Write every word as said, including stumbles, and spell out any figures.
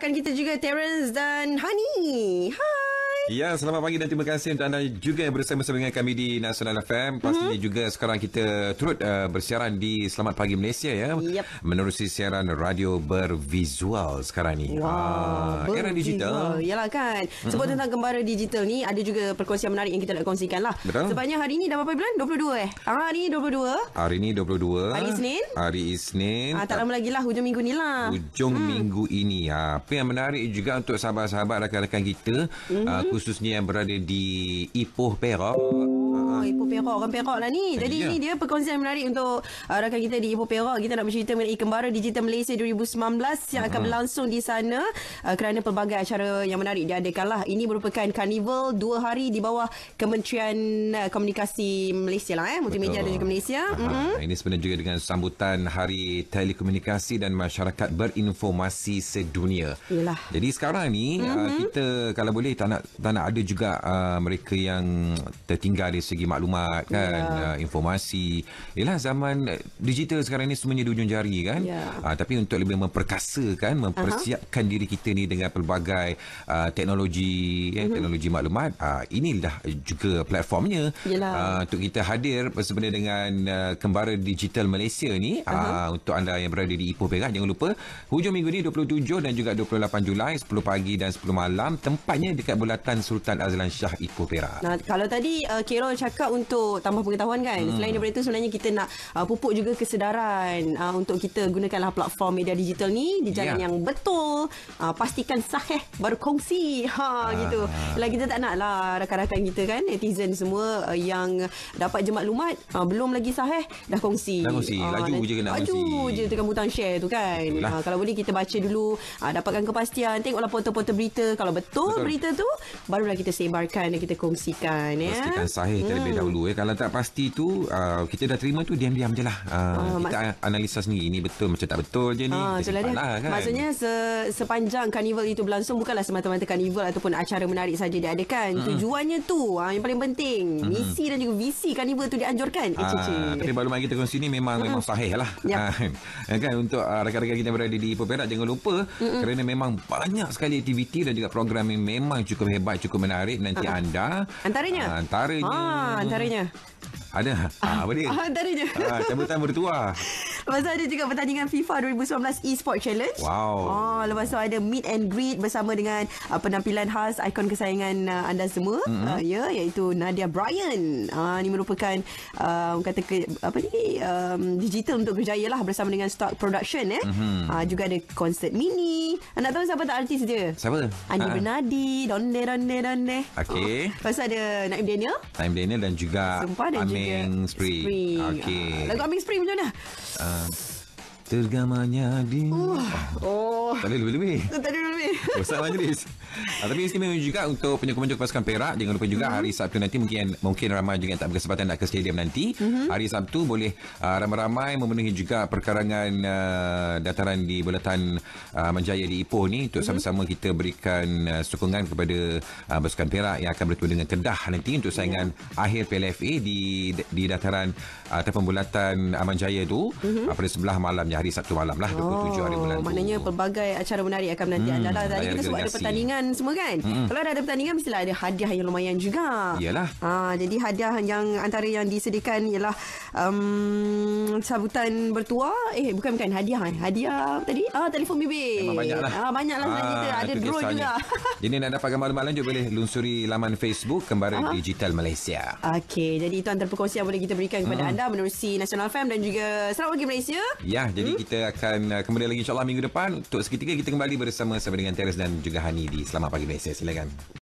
rakan kita juga Terence dan Hani. Hai. Ya, selamat pagi dan terima kasih untuk anda juga yang bersama-sama dengan kami di Nasional F M. Pastinya mm-hmm. juga sekarang kita turut uh, bersiaran di Selamat Pagi Malaysia ya. Yep. Menerusi siaran radio bervisual sekarang ni. Wow, ah, era digital. Yalah kan. Sebut mm-hmm. tentang kembara digital ni, ada juga perkongsian menarik yang kita nak kongsikan lah. Betul. Sebanyak hari ni dah berapa bulan? dua puluh dua eh? Ah, hari ni dua puluh dua. Hari ni dua puluh dua. Hari Isnin. Hari Isnin. Ah, tak lama lagi lah hujung minggu ni lah. Hujung hmm. minggu ini. Ha, apa yang menarik juga untuk sahabat-sahabat rakan-rakan kita, mm-hmm. uh, khususnya yang berada di Ipoh Perak. Oh, Ipoh Perak. Orang Perak lah ni. Jadi ya. Ini dia perkongsian menarik untuk uh, rakan kita di Ipoh Perak. Kita nak bercerita mengenai Kembara Digital Malaysia dua ribu sembilan belas yang akan hmm. berlangsung di sana uh, kerana pelbagai acara yang menarik diadakan lah. Ini merupakan karnival dua hari di bawah Kementerian uh, Komunikasi Malaysia lah eh. Multimedia dan juga Malaysia. Mm-hmm. Ini sebenarnya juga dengan sambutan Hari Telekomunikasi dan Masyarakat Berinformasi Sedunia. Yalah. Jadi sekarang ni mm-hmm. uh, kita kalau boleh tak nak, tak nak ada juga uh, mereka yang tertinggal dari segi maklumat kan, yeah. uh, informasi. Yalah, zaman digital sekarang ni semuanya di ujung jari kan. Yeah. Uh, tapi untuk lebih memperkasakan, mempersiapkan uh-huh. diri kita ni dengan pelbagai uh, teknologi, uh-huh. eh, teknologi maklumat, uh, inilah juga platformnya uh, untuk kita hadir bersama dengan uh, Kembara Digital Malaysia ni. Uh-huh. uh, untuk anda yang berada di Ipoh Perak, jangan lupa hujung minggu ni dua puluh tujuh dan juga dua puluh lapan Julai, sepuluh pagi dan sepuluh malam, tempatnya dekat Bulatan Sultan Azlan Shah, Ipoh Perak. Nah, kalau tadi uh, Carol cakap untuk tambah pengetahuan kan, hmm. selain daripada itu sebenarnya kita nak uh, pupuk juga kesedaran uh, untuk kita gunakanlah platform media digital ni di jalan yeah. yang betul, uh, pastikan sahih baru kongsi ha, ah. gitu. Lah kita tak nak lah rakan-rakan kita kan, netizen semua uh, yang dapat je maklumat uh, belum lagi sahih dah kongsi, dah kongsi. Uh, laju je kena kongsi, laju je tekan butang share tu kan. uh, kalau boleh kita baca dulu, uh, dapatkan kepastian, tengoklah portal-portal berita, kalau betul, betul berita tu barulah kita sebarkan dan kita kongsikan ya. Pastikan sahih hmm. terlebih dahulu eh. Kalau tak pasti tu uh, kita dah terima tu, diam-diam je lah. uh, uh, Kita mak- analisa sendiri, ini betul macam tak betul je ni. uh, lah, kan? Maksudnya se- sepanjang karnival itu berlangsung, bukanlah semata-mata karnival ataupun acara menarik saja diadakan. hmm. Tujuannya tu uh, yang paling penting. hmm. Misi dan juga visi karnival tu dianjurkan. uh, Tapi maklumat kita kongsi ni memang uh-huh. memang sahih lah. yep. uh, kan, untuk uh, rakan-rakan kita berada di Ipoh Perak, jangan lupa uh-huh. kerana memang banyak sekali aktiviti dan juga program yang memang cukup hebat, cukup menarik. Nanti uh-huh. anda Antaranya uh, Antaranya ah, Antaranya Ada ah, apa dia? Ah, antaranya ah, Cabutan bertuah. Lepas tu ada juga pertandingan FIFA dua ribu sembilan belas eSport Challenge. Wow. Oh, lepas tu ada meet and greet bersama dengan uh, penampilan khas ikon kesayangan uh, anda semua. Mm-hmm. uh, ya, iaitu Nadia Bryan. uh, Ini merupakan uh, kata ke, apa ni um, digital untuk berjaya lah bersama dengan Stock Production eh. Mm-hmm. uh, Juga ada konsert mini. uh, Nak tahu siapa tak artis dia? Siapa? Andi uh. Bernardi. Donde donde donde. Okay. oh. Lepas tu ada Naim Daniel. Naim Daniel dan juga Sumpah, dan Aming Spring. Spring. Okay. uh, Lagu Aming Spring macam mana? Uh, Tergamanya di uh, Oh Tak boleh lebih-lebih Tak boleh lebih Besar majlis. ah, Tapi istimewa juga untuk penyokong-penyokong pasukan Perak. Jangan lupa juga mm-hmm. hari Sabtu nanti, Mungkin mungkin ramai juga yang tak berkesempatan nak ke stadium nanti. mm-hmm. Hari Sabtu boleh uh, ramai-ramai memenuhi juga perkarangan uh, dataran di Bulatan uh, Manjaya di Ipoh ni, untuk mm-hmm. sama-sama kita berikan uh, sokongan kepada uh, pasukan Perak yang akan bertemu dengan Kedah nanti untuk saingan yeah. akhir P L F A di di dataran uh, ataupun Bulatan uh, Manjaya tu. mm-hmm. uh, pada sebelah malamnya, hari Sabtu malam lah, dua puluh tujuh hari bulan tu. Maknanya pelbagai acara menarik akan menanti hmm, anda lah. Tadi kita sebut ada pertandingan semua kan. hmm. Kalau ada pertandingan, mestilah ada hadiah yang lumayan juga. Iyalah. ha, Jadi hadiah yang antara yang disediakan ialah um, sambutan bertuah. Eh bukan bukan hadiah eh. Hadiah tadi ah, telefon bimbit. Memang banyak lah. ah, Banyak lah sebenarnya. Kita ada draw juga. Jadi nak dapatkan maklumat lanjut, boleh lunsuri laman Facebook Kembara Aha. Digital Malaysia. Okey, jadi itu antara perkongsian yang boleh kita berikan kepada hmm. anda menerusi Nasional F M dan juga Selamat Pagi Malaysia. Ya, jadi hmm. kita akan uh, kembali lagi insyaAllah minggu depan. Untuk seketika kita kembali bersama-sama dengan Teres dan juga Hani di Selamat Pagi Malaysia. Silakan.